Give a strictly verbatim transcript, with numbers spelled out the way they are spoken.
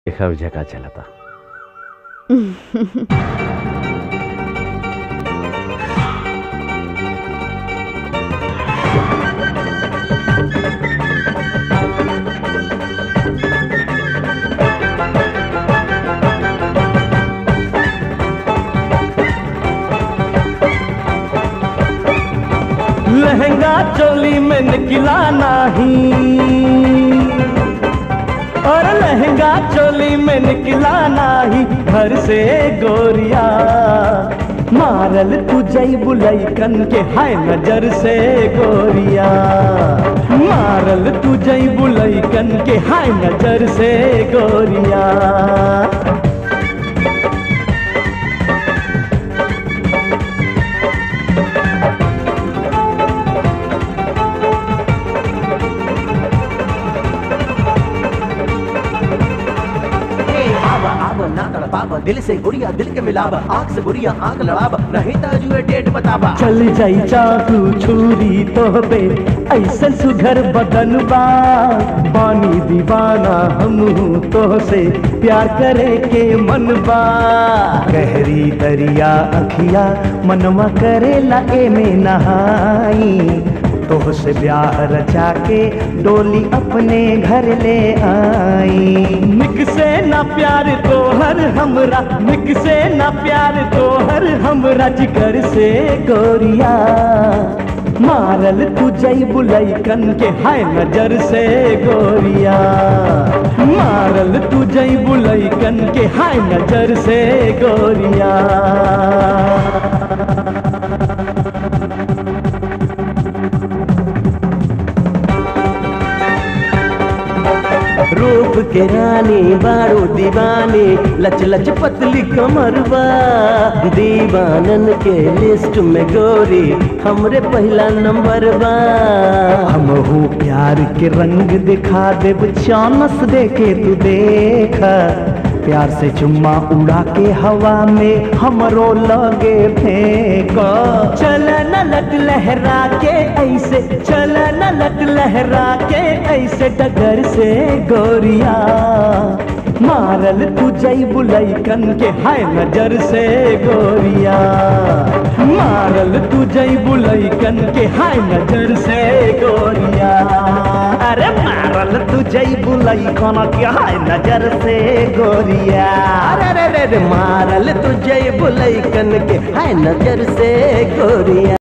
देखा जगह चलता। लहंगा चोली में निकला नहीं, और लहंगा चोली में निकला नहीं घर से गोरिया। मारल तुझे बुलैकन के हाय नजर से गोरिया, मारल तुझे बुलैकन के हाय नजर से गोरिया। ना तड़पाब दिल से गुड़िया दिल के मिलाब, आँख से गुड़िया आँख लड़ाब, नहीं ताजुए डेट बताबा। चल जाई चाकू छुरी तो पे ऐसन सुघर बदन बा, बानी दीवाना हम तो से प्यार करे के मन बा। गहरी दरिया अखिया मनवा करेला ए में नहाई, तोह से ब्याह रचा के डोली अपने घर ले आई। निक से ना प्यार तोहर हमरा, निक से ना प्यार तोहर हमरा जिगर से गोरिया। मारल तुझे बुलैकन के हाय नजर से गोरिया, मारल तुझे बुलैकन के हाय नजर से गोरिया। रूप के रानी बारू दीवानी, लच लच पतली कमरवा, दीवानन के लिस्ट में गोरी हमरे पहला नंबर बा। हमहू प्यार के रंग दिखा देब चानस देके तू देखा, प्यार से चुम्मा उड़ा के हवा में हमरो लगे फेंका। चल न लट लहरा के ऐसे, चल न लट लहरा के ऐसे डगर से गोरिया। मारल तुझे बुलैकन के हाय नजर से गोरिया, मारल तुझे बुलैकन के हाय नजर से गोरिया। अरे मारल तुझे बुलैकन के हाय नजर से गोरिया। अरे रे रे मारल तुझे बुलैकन के हाय नजर से गोरिया।